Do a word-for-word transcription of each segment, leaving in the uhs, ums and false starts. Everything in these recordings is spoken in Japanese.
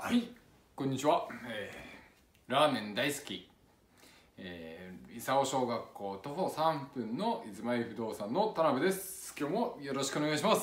はい、こんにちは、えー、ラーメン大好き、えー、伊佐小学校徒歩さんぷんの伊豆前不動産の田辺です。今日もよろしくお願いします。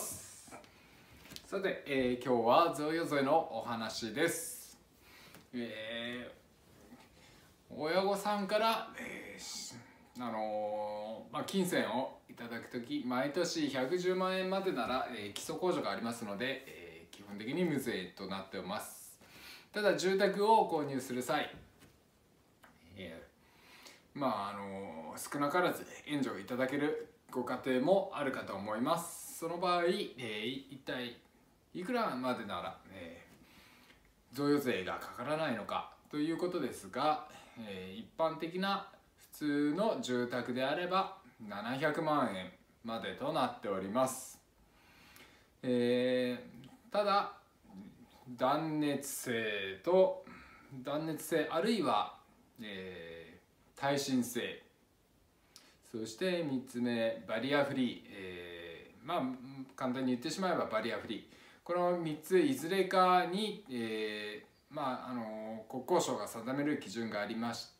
さて、えー、今日はゾヨゾヨのお話です。えー、親御さんから、えー、あのーまあ、金銭をいただくとき毎年ひゃくじゅうまんえんまでなら、えー、基礎控除がありますので、えー、基本的に無税となっております。ただ住宅を購入する際、えー、まああの少なからず援助をいただけるご家庭もあるかと思います。その場合、えー、一体いくらまでなら、えー、贈与税がかからないのかということですが、えー、一般的な普通の住宅であればななひゃくまんえんまでとなっております。えー、ただ断熱性と断熱性あるいは、えー、耐震性、そしてみっつめバリアフリー、えー、まあ簡単に言ってしまえばバリアフリー、このみっついずれかに、えー、まああの国交省が定める基準がありまして、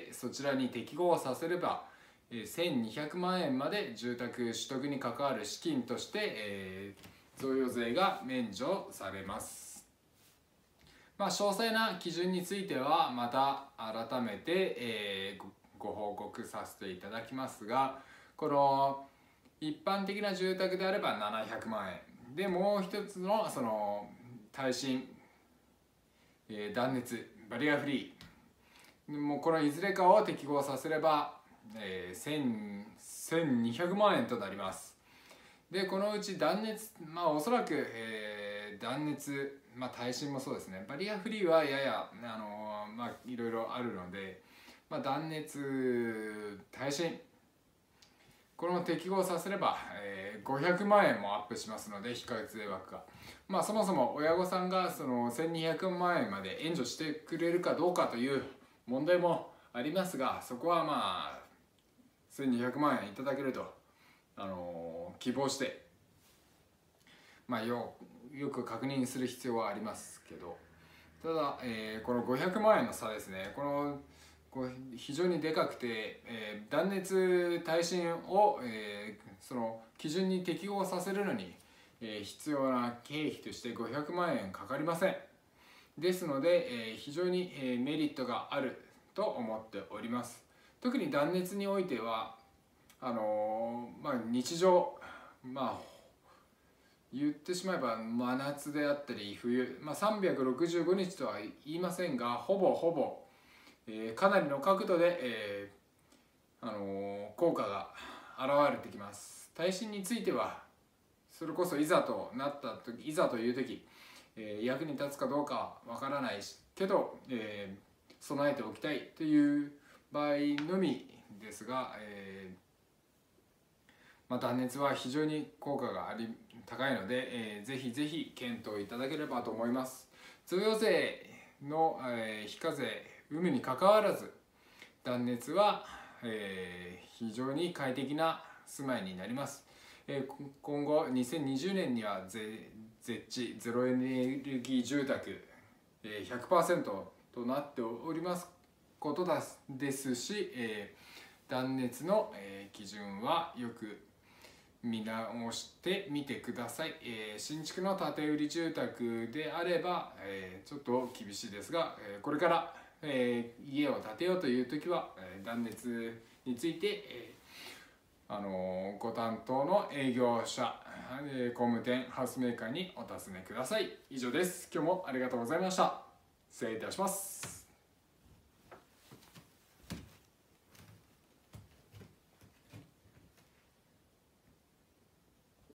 そちらに適合させればせんにひゃくまんえんまで住宅取得に関わる資金として、えー、贈与税が免除されます。まあ、詳細な基準についてはまた改めて、えー、ご, ご報告させていただきますが、この一般的な住宅であればななひゃくまんえんで、もう一つのその耐震、えー、断熱バリアフリー、もうこのいずれかを適合させれば、えー、せんにひゃくまんえんとなります。でこのうち断熱、まあおそらく、えー、断熱、まあ、耐震もそうですね。バリアフリーはやや、あのー、まあいろいろあるので、まあ、断熱耐震この適合させれば、えー、ごひゃくまんえんもアップしますので、非課税枠が、まあ、そもそも親御さんがそのせんにひゃくまんえんまで援助してくれるかどうかという問題もありますが、そこはまあせんにひゃくまんえんいただけると、あのー、希望して、まあ、よ, よく確認する必要はありますけど、ただ、えー、このごひゃくまんえんの差ですね、このこう非常にでかくて、えー、断熱耐震を、えー、その基準に適合させるのに、えー、必要な経費としてごひゃくまんえんかかりません。ですので、えー、非常に、えー、メリットがあると思っております。特に断熱においてはあのーまあ、日常、まあ言ってしまえば真夏であったり冬、まあ、さんびゃくろくじゅうごにちとは言いませんが、ほぼほぼ、えー、かなりの角度で、えーあのー、効果が現れてきます。耐震についてはそれこそいざとなった時、いざという時、えー、役に立つかどうかわからないけど、えー、備えておきたいという場合のみですが、えーまあ、断熱は非常に効果があり高いので、えー、ぜひぜひ検討いただければと思います。贈与税の、えー、非課税有無にかかわらず、断熱は、えー、非常に快適な住まいになります。えー、今後にせんにじゅうねんにはゼッチゼロエネルギー住宅 ひゃくパーセント となっておりますことですし、えー、断熱の、えー、基準はよく見直してみてください。えー、新築の建て売り住宅であれば、えー、ちょっと厳しいですが、えー、これから、えー、家を建てようという時は、えー、断熱について、えーあのー、ご担当の営業者、えー、工務店ハウスメーカーにお尋ねください。以上です。今日もありがとうございました。失礼いたします。